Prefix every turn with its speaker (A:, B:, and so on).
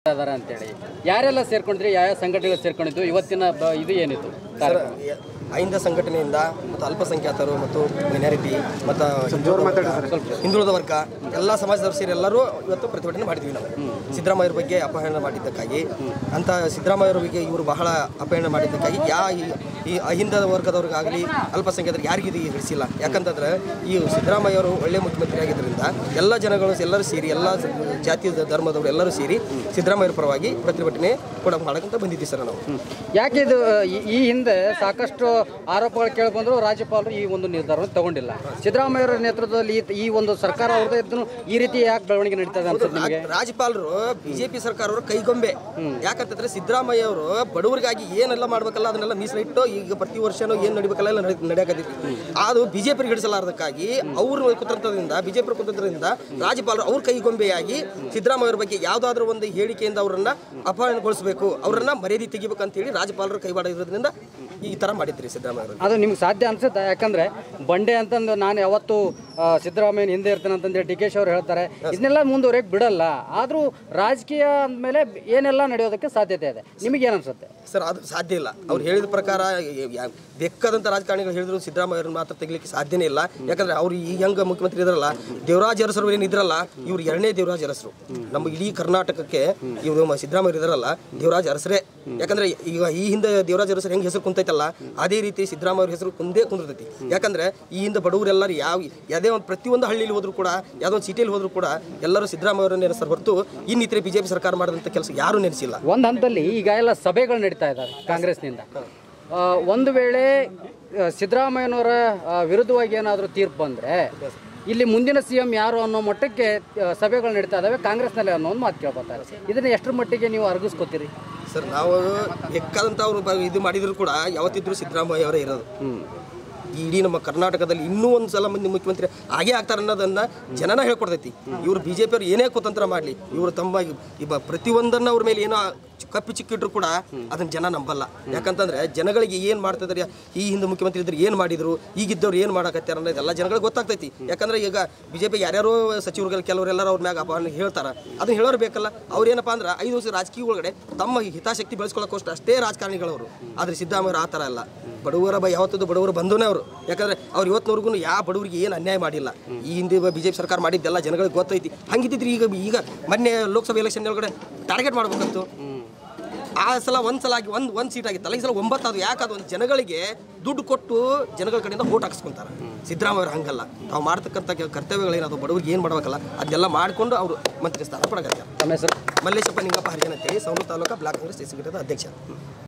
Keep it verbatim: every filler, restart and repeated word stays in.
A: ಮಾಡ್ತಾ ಇದ್ದಾರೆ ಅಂತೇಳಿ ಯಾರೆಲ್ಲ ಸೇರ್ಕೊಂಡಿದ್ರಿ, ಯಾವ ಸಂಘಟನೆಗಳು ಸೇರ್ಕೊಂಡಿದ್ದು, ಇವತ್ತಿನ ಇದು ಏನಿತ್ತು?
B: ಅಹಿಂದ ಸಂಘಟನೆಯಿಂದ ಮತ್ತು ಅಲ್ಪಸಂಖ್ಯಾತರು ಮತ್ತು ಮೈನಾರಿಟಿ ಮತ್ತು ಹಿಂದುಳಿದ ವರ್ಗ ಎಲ್ಲ ಸಮಾಜದವರು ಸೇರಿ ಎಲ್ಲರೂ ಇವತ್ತು ಪ್ರತಿಭಟನೆ ಮಾಡಿದ್ವಿ. ನಾವು ಸಿದ್ದರಾಮಯ್ಯರ ಬಗ್ಗೆ ಅಪಹರಣ ಮಾಡಿದ್ದಕ್ಕಾಗಿ ಅಂತ ಸಿದ್ದರಾಮಯ್ಯರ ಬಗ್ಗೆ ಇವರು ಬಹಳ ಅಪಹರಣ ಮಾಡಿದ್ದಕ್ಕಾಗಿ ಯಾ ಈ ಅಹಿಂದ ವರ್ಗದವ್ರಿಗಾಗಲಿ ಅಲ್ಪಸಂಖ್ಯಾತರಿಗೆ ಯಾರಿಗೂ ಇದು ಹಿಡಿಸಿಲ್ಲ. ಯಾಕಂತಂದ್ರೆ ಈ ಸಿದ್ದರಾಮಯ್ಯವರು ಒಳ್ಳೆ ಮುಖ್ಯಮಂತ್ರಿ ಆಗಿದ್ದರಿಂದ ಎಲ್ಲ ಜನಗಳು ಎಲ್ಲರೂ ಸೇರಿ ಎಲ್ಲ ಜಾತಿ ಧರ್ಮದವರು ಎಲ್ಲರೂ ಸೇರಿ ಸಿದ್ದರಾಮಯ್ಯರ ಪರವಾಗಿ ಪ್ರತಿಭಟನೆ ಕೂಡ ಮಾಡಕ್ಕಂತ ಬಂದಿದ್ದೀವಿ ಸರ್ ನಾವು.
A: ಯಾಕೆ ಇದು ಈ ಹಿಂದೆ ಸಾಕಷ್ಟು ಆರೋಪಗಳು ಕೇಳಿ ಬಂದ್ರು, ರಾಜ್ಯಪಾಲರು ಈ ಒಂದು ನಿರ್ಧಾರವನ್ನು ತಗೊಂಡಿಲ್ಲ. ಸಿದ್ದರಾಮಯ್ಯರ ನೇತೃತ್ವದಲ್ಲಿ ಈ ಒಂದು ಸರ್ಕಾರ ಅವ್ರದ್ದು ಇದ್ದು ಈ ರೀತಿ ಯಾಕೆ ಬೆಳವಣಿಗೆ ನಡೀತದೆ ಅಂತ
B: ರಾಜ್ಯಪಾಲರು ಬಿಜೆಪಿ ಸರ್ಕಾರವರು ಕೈಗೊಂಬೆ. ಯಾಕಂತಂದ್ರೆ ಸಿದ್ದರಾಮಯ್ಯ ಅವರು ಬಡವರಿಗಾಗಿ ಏನೆಲ್ಲ ಮಾಡ್ಬೇಕಲ್ಲ ಅದನ್ನೆಲ್ಲ ಮೀಸಲಿಟ್ಟು ಈಗ ಪ್ರತಿ ವರ್ಷನೂ ಏನು ನಡಿಬೇಕಲ್ಲ ಎಲ್ಲ ನಡೆಯಕತ್ತೈತಿ. ಅದು ಬಿಜೆಪಿ ಹಿಡಿಸಲಾರದಕ್ಕಾಗಿ ಅವ್ರ ಕುತಂತ್ರದಿಂದ ಬಿಜೆಪಿ ಕುತಂತ್ರದಿಂದ ರಾಜ್ಯಪಾಲರು ಅವ್ರ ಕೈಗೊಂಬೆಯಾಗಿ ಸಿದ್ದರಾಮಯ್ಯರ ಬಗ್ಗೆ ಯಾವುದಾದ್ರೂ ಒಂದು ಹೇಳಿಕೆಯಿಂದ ಅವರನ್ನ ಅಪಹರಣಗೊಳಿಸಬೇಕು, ಅವರನ್ನ ಮರ್ಯಾದೆ ತೆಗಿಬೇಕಂತ ಹೇಳಿ ರಾಜ್ಯಪಾಲರು ಕೈವಾಡ ಇರೋದ್ರಿಂದ ಈ ತರ ಮಾಡಿದ್ರಿ ಸಿದ್ದರಾಮಯ್ಯ.
A: ಅದು ನಿಮ್ಗೆ ಸಾಧ್ಯ ಅನ್ಸುತ್ತೆ? ಯಾಕಂದ್ರೆ ಬಂಡೆ ಅಂತಂದು ನಾನು ಯಾವತ್ತು ಸಿದ್ದರಾಮಯ್ಯನ ಹಿಂದೆ ಇರ್ತೇನೆ ಅಂತಂದೇಳಿ ಡಿ ಕೆ ಶಿ ಅವರು ಹೇಳ್ತಾರೆ. ಇದನ್ನೆಲ್ಲ ಮುಂದುವರೆಯಕ್ಕೆ ಬಿಡಲ್ಲ. ಆದ್ರೂ ರಾಜಕೀಯ ಅಂದಮೇಲೆ ಏನೆಲ್ಲ ನಡೆಯೋದಕ್ಕೆ ಸಾಧ್ಯತೆ ಇದೆ. ನಿಮಗೆ ಏನು ಅನ್ಸುತ್ತೆ
B: ಸರ್? ಅದು ಸಾಧ್ಯ ಇಲ್ಲ. ಅವ್ರು ಹೇಳಿದ ಪ್ರಕಾರ ಬೇಕಾದಂಥ ರಾಜಕಾರಣಿಗಳು ಹೇಳಿದ್ರು ಸಿದ್ದರಾಮಯ್ಯವ್ರನ್ನ ಮಾತ್ರ ತೆಗಿಲಿಕ್ಕೆ ಸಾಧ್ಯನೇ ಇಲ್ಲ. ಯಾಕಂದ್ರೆ ಅವ್ರು ಈ ಹೆಂಗ ಮುಖ್ಯಮಂತ್ರಿ ಇದ್ರಲ್ಲ, ದೇವರಾಜ್ ಅರಸರು ಏನಿದ್ರಲ್ಲ, ಇವ್ರು ಎರಡನೇ ದೇವರಾಜ್ ಅರಸರು. ನಮ್ಮ ಇಡೀ ಕರ್ನಾಟಕಕ್ಕೆ ಇವರು ಸಿದ್ದರಾಮಯ್ಯ ಇದಾರಲ್ಲ ದೇವರಾಜ್ ಅರಸರೇ. ಯಾಕಂದ್ರೆ ಈಗ ಈ ಹಿಂದೆ ದೇವರಾಜ್ ಅರಸರು ಹೆಂಗೆ ಹೆಸರು ಕುಂತೈತಲ್ಲ ಅದೇ ರೀತಿ ಸಿದ್ದರಾಮಯ್ಯ ಹೆಸರು ಕುಂದೇ ಕುಂದಿರ್ತೈತಿ. ಯಾಕಂದ್ರೆ ಈ ಹಿಂದೆ ಬಡವರೆಲ್ಲರೂ ಯಾವ ಯಾವುದೇ ಒಂದು ಪ್ರತಿಯೊಂದು ಹಳ್ಳಿಯಲ್ಲಿ ಹೋದ್ರು ಕೂಡ ಯಾವುದೋ ಒಂದು ಸಿಟಿಯಲ್ಲಿ ಹೋದ್ರು ಕೂಡ ಎಲ್ಲರೂ ಸಿದ್ದರಾಮಯ್ಯವ್ರನ್ನ ನೆನೆಸ್ತಾರೆ ಹೊರತು ಇನ್ನಿತರೆ ಬಿಜೆಪಿ ಸರ್ಕಾರ ಮಾಡಿದಂಥ ಕೆಲಸ ಯಾರೂ ನೆನೆಸಿಲ್ಲ.
A: ಒಂದು ಹಂತದಲ್ಲಿ ಈಗ ಎಲ್ಲ ಸಭೆಗಳು ನಡೀತಾ ಇದ್ದಾವೆ ಕಾಂಗ್ರೆಸ್ನಿಂದ. ಒಂದು ವೇಳೆ ಸಿದ್ದರಾಮಯ್ಯನವರ ವಿರುದ್ಧವಾಗಿ ಏನಾದರೂ ತೀರ್ಪು ಬಂದರೆ ಇಲ್ಲಿ ಮುಂದಿನ ಸಿ ಎಂ ಯಾರು ಅನ್ನೋ ಮಟ್ಟಕ್ಕೆ ಸಭೆಗಳು ನಡೀತಾ ಇದ್ದಾವೆ ಕಾಂಗ್ರೆಸ್ನಲ್ಲಿ ಅನ್ನೋ ಒಂದು ಮಾತು ಕೇಳ್ಕೊತಾರೆ. ಇದನ್ನ ಎಷ್ಟರ ಮಟ್ಟಿಗೆ ನೀವು ಅರಗಿಸ್ಕೋತೀರಿ
B: ಸರ್? ನಾವು ಬೇಕಾದಂಥ ಅವರು ಇದು ಮಾಡಿದ್ರು ಕೂಡ ಯಾವತ್ತಿದ್ರು ಸಿದ್ದರಾಮಯ್ಯ ಅವರೇ ಇರೋದು. ಇಡೀ ನಮ್ಮ ಕರ್ನಾಟಕದಲ್ಲಿ ಇನ್ನೂ ಒಂದು ಸಲ ಮಂದಿ ಮುಖ್ಯಮಂತ್ರಿ ಆಗೇ ಆಗ್ತಾರೆ ಅನ್ನೋದನ್ನ ಜನನ ಹೇಳ್ಕೊಡ್ತೈತಿ. ಇವರು ಬಿ ಜೆ ಪಿಯವರು ಏನೇ ಕುತಂತ್ರ ಮಾಡಲಿ, ಇವರು ತಮ್ಮ ಇವ ಪ್ರತಿಯೊಂದನ್ನು ಅವ್ರ ಮೇಲೆ ಏನೋ ಕಪ್ಪಿ ಚಿಕ್ಕಿಟ್ರು ಕೂಡ ಅದನ್ನ ಜನ ನಂಬಲ್ಲ. ಯಾಕಂತಂದ್ರೆ ಜನಗಳಿಗೆ ಏನು ಮಾಡ್ತಿದ್ದಾರೆ, ಈ ಹಿಂದೆ ಮುಖ್ಯಮಂತ್ರಿ ಇದ್ರೆ ಏನು ಮಾಡಿದ್ರು, ಈಗಿದ್ದವ್ರು ಏನು ಮಾಡಕತ್ತಾರ ಅನ್ನೋದೆಲ್ಲ ಜನಗಳಿಗೆ ಗೊತ್ತಾಗ್ತೈತಿ. ಯಾಕಂದ್ರೆ ಈಗ ಬಿಜೆಪಿ ಯಾರ್ಯಾರೋ ಸಚಿವರುಗಳು ಕೆಲವರೆಲ್ಲರೂ ಅವ್ರ ಮ್ಯಾಗ ಅಪಹರಣ ಹೇಳ್ತಾರೆ. ಅದನ್ನ ಹೇಳೋರು ಬೇಕಲ್ಲ. ಅವ್ರೇನಪ್ಪ ಅಂದ್ರೆ ಐದು ವರ್ಷ ರಾಜಕೀಯ ಒಳಗಡೆ ತಮ್ಮ ಹಿತಾಸಕ್ತಿ ಬೆಳೆಸ್ಕೊಳ್ಳೋಕೋಷ್ಟು ಅಷ್ಟೇ ರಾಜಕಾರಣಿಗಳವರು. ಆದರೆ ಸಿದ್ದರಾಮಯ್ಯ ಆ ಥರ ಅಲ್ಲ. ಬಡವರ ಬ ಯಾವತ್ತದು ಬಡವರು ಬಂದವನೇ ಅವರು. ಯಾಕಂದ್ರೆ ಅವ್ರು ಇವತ್ತಿನವರೆಗೂ ಯಾವ ಬಡವರಿಗೆ ಏನು ಅನ್ಯಾಯ ಮಾಡಿಲ್ಲ. ಈ ಹಿಂದೆ ಬಿಜೆಪಿ ಸರ್ಕಾರ ಮಾಡಿದ್ದೆಲ್ಲ ಜನಗಳಿಗೆ ಗೊತ್ತೈತಿ. ಹಂಗಿದ್ದಿದ್ರೆ ಈಗ ಈಗ ಮೊನ್ನೆ ಲೋಕಸಭೆ ಎಲೆಕ್ಷನ್ ಒಳಗಡೆ ಟಾರ್ಗೆಟ್ ಮಾಡ್ಬೇಕಂತು. ಆ ಸಲ ಒಂದು ಸಲ ಆಗಿ ಒಂದು ಒಂದು ಸೀಟ್ ಆಗಿತ್ತಲ್ಲ, ಈ ಸಲ ಒಂಬತ್ತು. ಅದು ಯಾಕದು ಒಂದು ಜನಗಳಿಗೆ ದುಡ್ಡು ಕೊಟ್ಟು ಜನಗಳ ಕಡೆಯಿಂದ ಓಟ್ ಹಾಕಿಸ್ಕೊಂತಾರೆ. ಸಿದ್ದರಾಮಯ್ಯ ಹಂಗಲ್ಲ. ತಾವು ಮಾಡ್ತಕ್ಕಂಥ ಕರ್ತವ್ಯಗಳೇನದು ಬಡವರಿಗೆ ಏನು ಮಾಡಬೇಕಲ್ಲ ಅದೆಲ್ಲ ಮಾಡಿಕೊಂಡು ಅವರು ಮಂತ್ರಿ ಸ್ಥಾನ ಪಡಗತ್ತಾರೆ. ಮಲ್ಲೇಶಪ್ಪ ನಿಂಗಪ್ಪ ಹರಿಜನ ಅಂತೇಳಿ ಸವಣೂರು ತಾಲೂಕು ಬ್ಲಾಕ್ ಕಾಂಗ್ರೆಸ್ ಎಕ್ಸಿಕ್ಯೂಟಿವ್ ಅಧ್ಯಕ್ಷ.